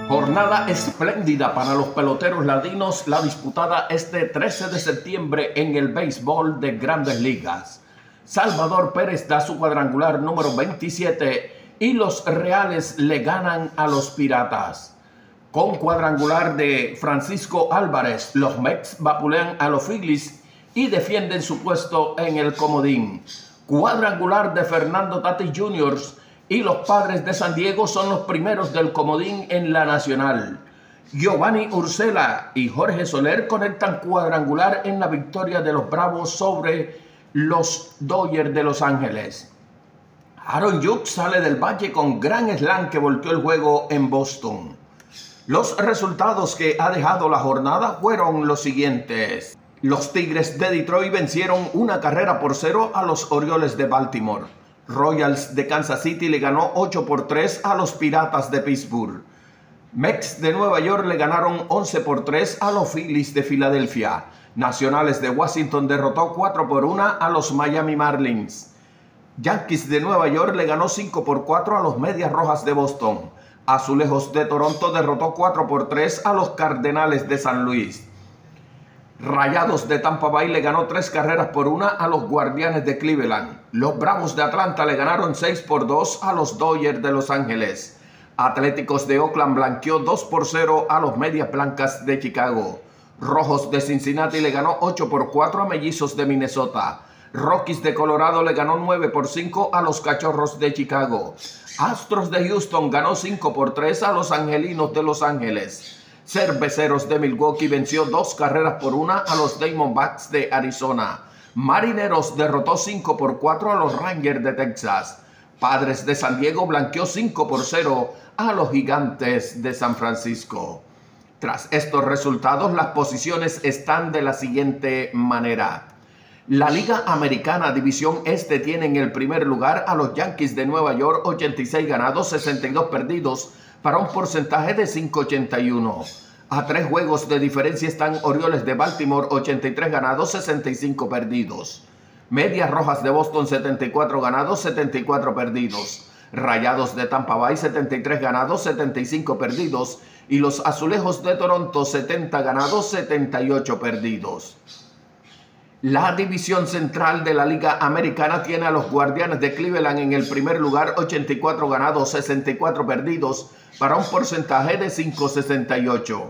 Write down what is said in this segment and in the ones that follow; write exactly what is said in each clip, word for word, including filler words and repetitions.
Jornada espléndida para los peloteros latinos, la disputada este trece de septiembre en el béisbol de Grandes Ligas. Salvador Pérez da su cuadrangular número veintisiete y los Reales le ganan a los Piratas. Con cuadrangular de Francisco Álvarez, los Mets vapulean a los Phillies y defienden su puesto en el comodín. Cuadrangular de Fernando Tatis junior y los Padres de San Diego son los primeros del comodín en la Nacional. Giovanny Urshela y Jorge Soler conectan cuadrangular en la victoria de los Bravos sobre los Dodgers de Los Ángeles. Aaron Judge sale del valle con gran slam que volteó el juego en Boston. Los resultados que ha dejado la jornada fueron los siguientes. Los Tigres de Detroit vencieron una carrera por cero a los Orioles de Baltimore. Royals de Kansas City le ganó ocho por tres a los Piratas de Pittsburgh. Mets de Nueva York le ganaron once por tres a los Phillies de Filadelfia. Nacionales de Washington derrotó cuatro por uno a los Miami Marlins. Yankees de Nueva York le ganó cinco por cuatro a los Medias Rojas de Boston. Azulejos de Toronto derrotó cuatro por tres a los Cardenales de San Luis. Rayados de Tampa Bay le ganó tres carreras por una a los Guardianes de Cleveland. Los Bravos de Atlanta le ganaron seis por dos a los Dodgers de Los Ángeles. Atléticos de Oakland blanqueó dos por cero a los Medias Blancas de Chicago. Rojos de Cincinnati le ganó ocho por cuatro a Mellizos de Minnesota. Rockies de Colorado le ganó nueve por cinco a los Cachorros de Chicago. Astros de Houston ganó cinco por tres a los Angelinos de Los Ángeles. Cerveceros de Milwaukee venció dos carreras por una a los Diamondbacks de Arizona. Marineros derrotó cinco por cuatro a los Rangers de Texas. Padres de San Diego blanqueó cinco por cero a los Gigantes de San Francisco. Tras estos resultados, las posiciones están de la siguiente manera. La Liga Americana División Este tiene en el primer lugar a los Yankees de Nueva York, ochenta y seis ganados, sesenta y dos perdidos, para un porcentaje de cinco ochenta y uno. A tres juegos de diferencia están Orioles de Baltimore, ochenta y tres ganados, sesenta y cinco perdidos. Medias Rojas de Boston, setenta y cuatro ganados, setenta y cuatro perdidos. Rayados de Tampa Bay, setenta y tres ganados, setenta y cinco perdidos. Y los Azulejos de Toronto, setenta ganados, setenta y ocho perdidos. La división central de la Liga Americana tiene a los Guardianes de Cleveland en el primer lugar, ochenta y cuatro ganados, sesenta y cuatro perdidos, para un porcentaje de cinco sesenta y ocho.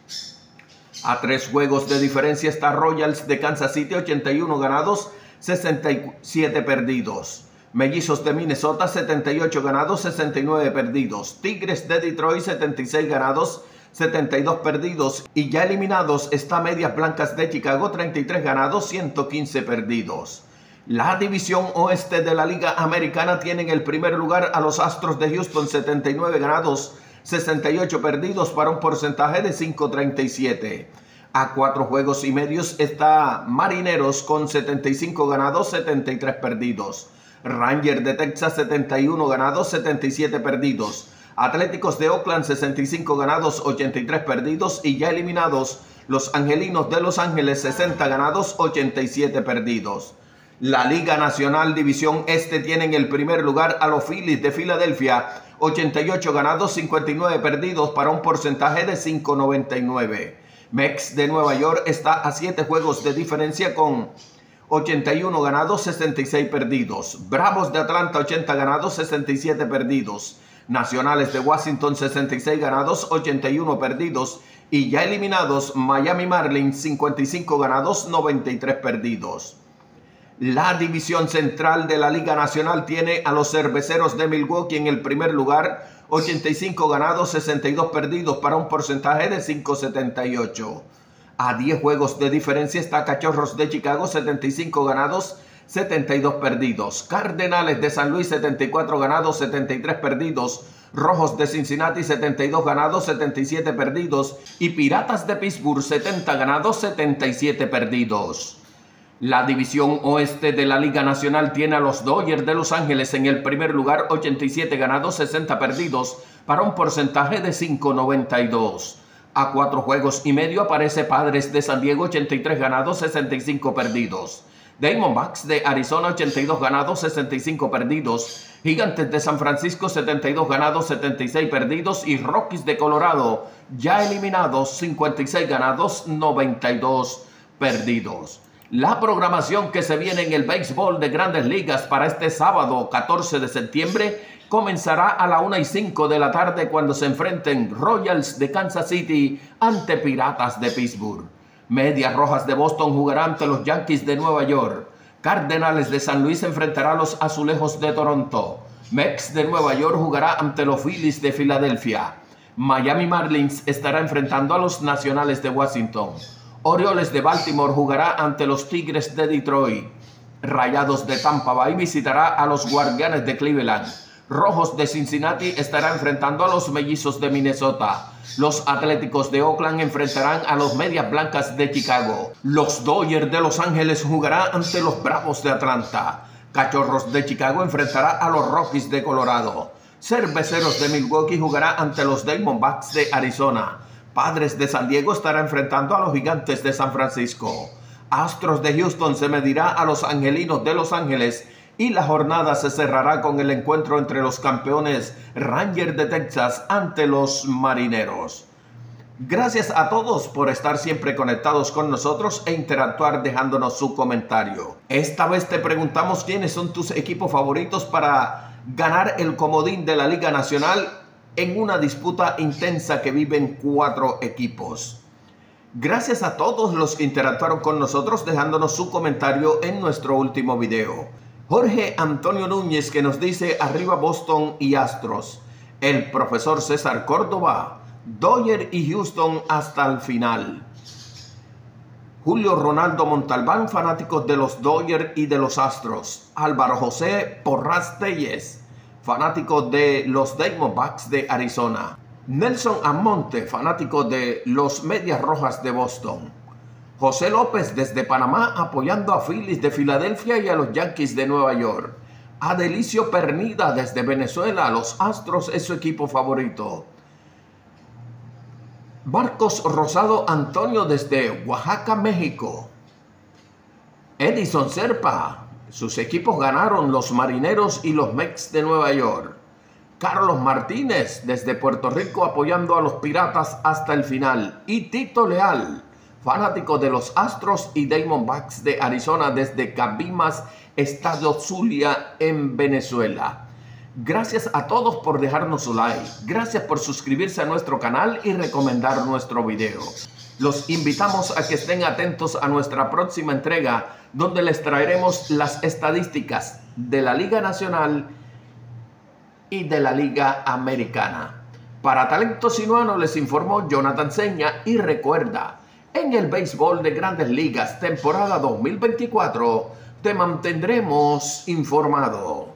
A tres juegos de diferencia está Royals de Kansas City, ochenta y uno ganados, sesenta y siete perdidos. Mellizos de Minnesota, setenta y ocho ganados, sesenta y nueve perdidos. Tigres de Detroit, setenta y seis ganados, setenta y dos perdidos, y ya eliminados está Medias Blancas de Chicago, treinta y tres ganados, ciento quince perdidos. La división oeste de la Liga Americana tiene en el primer lugar a los Astros de Houston, setenta y nueve ganados, sesenta y ocho perdidos, para un porcentaje de cinco treinta y siete. A cuatro juegos y medios está Marineros con setenta y cinco ganados, setenta y tres perdidos. Rangers de Texas, setenta y uno ganados, setenta y siete perdidos. Atléticos de Oakland, sesenta y cinco ganados, ochenta y tres perdidos, y ya eliminados los Angelinos de Los Ángeles, sesenta ganados, ochenta y siete perdidos. La Liga Nacional División Este tiene en el primer lugar a los Phillies de Filadelfia, ochenta y ocho ganados, cincuenta y nueve perdidos, para un porcentaje de cinco noventa y nueve. Mets de Nueva York está a siete juegos de diferencia con ochenta y uno ganados, sesenta y seis perdidos. Bravos de Atlanta, ochenta ganados, sesenta y siete perdidos. Nacionales de Washington, sesenta y seis ganados, ochenta y uno perdidos. Y ya eliminados Miami Marlins, cincuenta y cinco ganados, noventa y tres perdidos. La división central de la Liga Nacional tiene a los Cerveceros de Milwaukee en el primer lugar, ochenta y cinco ganados, sesenta y dos perdidos, para un porcentaje de cinco setenta y ocho. A diez juegos de diferencia está Cachorros de Chicago, setenta y cinco ganados, setenta y dos perdidos. Cardenales de San Luis, setenta y cuatro ganados, setenta y tres perdidos. Rojos de Cincinnati, setenta y dos ganados, setenta y siete perdidos. Y Piratas de Pittsburgh, setenta ganados, setenta y siete perdidos. La división oeste de la Liga Nacional tiene a los Dodgers de Los Ángeles en el primer lugar, ochenta y siete ganados, sesenta perdidos, para un porcentaje de cinco noventa y dos. A cuatro juegos y medio aparece Padres de San Diego, ochenta y tres ganados, sesenta y cinco perdidos. Diamondbacks de Arizona ochenta y dos ganados, sesenta y cinco perdidos. Gigantes de San Francisco setenta y dos ganados, setenta y seis perdidos. Y Rockies de Colorado ya eliminados, cincuenta y seis ganados, noventa y dos perdidos. La programación que se viene en el béisbol de Grandes Ligas para este sábado catorce de septiembre comenzará a la una y cinco de la tarde cuando se enfrenten Royals de Kansas City ante Piratas de Pittsburgh. Medias Rojas de Boston jugará ante los Yankees de Nueva York. Cardenales de San Luis enfrentará a los Azulejos de Toronto. Mets de Nueva York jugará ante los Phillies de Filadelfia. Miami Marlins estará enfrentando a los Nacionales de Washington. Orioles de Baltimore jugará ante los Tigres de Detroit. Rayados de Tampa Bay visitará a los Guardianes de Cleveland. Rojos de Cincinnati estará enfrentando a los Mellizos de Minnesota. Los Atléticos de Oakland enfrentarán a los Medias Blancas de Chicago. Los Dodgers de Los Ángeles jugará ante los Bravos de Atlanta. Cachorros de Chicago enfrentará a los Rockies de Colorado. Cerveceros de Milwaukee jugará ante los Diamondbacks de Arizona. Padres de San Diego estará enfrentando a los Gigantes de San Francisco. Astros de Houston se medirá a los Angelinos de Los Ángeles. Y la jornada se cerrará con el encuentro entre los campeones Rangers de Texas ante los Marineros. Gracias a todos por estar siempre conectados con nosotros e interactuar dejándonos su comentario. Esta vez te preguntamos quiénes son tus equipos favoritos para ganar el comodín de la Liga Nacional en una disputa intensa que viven cuatro equipos. Gracias a todos los que interactuaron con nosotros dejándonos su comentario en nuestro último video. Jorge Antonio Núñez que nos dice arriba Boston y Astros. El profesor César Córdoba, Dodgers y Houston hasta el final. Julio Ronaldo Montalbán, fanáticos de los Dodgers y de los Astros. Álvaro José Porras Telles, fanático de los Diamondbacks de Arizona. Nelson Amonte, fanático de los Medias Rojas de Boston. José López desde Panamá apoyando a Phillies de Filadelfia y a los Yankees de Nueva York. Adelicio Pernida desde Venezuela, los Astros es su equipo favorito. Marcos Rosado Antonio desde Oaxaca, México. Edison Serpa, sus equipos ganaron los Marineros y los Mets de Nueva York. Carlos Martínez desde Puerto Rico apoyando a los Piratas hasta el final. Y Tito Leal, fanático de los Astros y Diamondbacks de Arizona desde Cabimas, Estado Zulia en Venezuela. Gracias a todos por dejarnos su like. Gracias por suscribirse a nuestro canal y recomendar nuestro video. Los invitamos a que estén atentos a nuestra próxima entrega donde les traeremos las estadísticas de la Liga Nacional y de la Liga Americana. Para Talentos Sinuano les informó Jonathan Seña y recuerda, en el béisbol de Grandes Ligas temporada dos mil veinticuatro te mantendremos informado.